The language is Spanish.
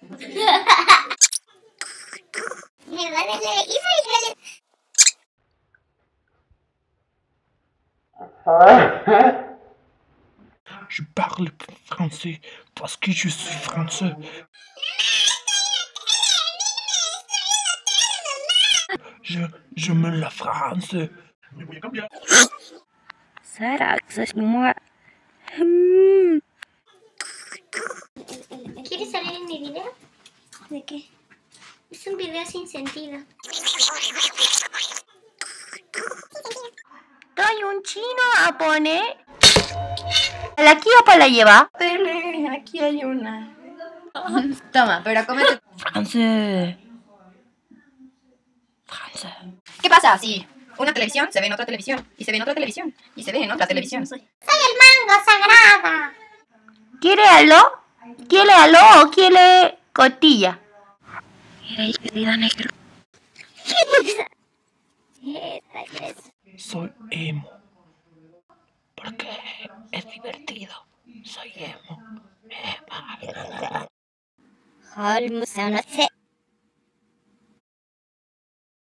Je parle français parce que je suis français. J'aime la France. Sara, moi. ¿Quieres salir en mi video? ¿De qué? Es un video sin sentido. Soy un chino japonés. ¿Para aquí o para la lleva? Tele, aquí hay una. Toma, pero cómete. Francés. Francés. ¿Qué pasa? Si una televisión se ve en otra televisión, y se ve en otra televisión, y se ve en otra televisión. Soy el mango sagrada. ¿Quiere aló? ¿Quiere aló o quiere cotilla? Querida negro. Soy emo. Porque es divertido. Soy emo. Holmes, no sé.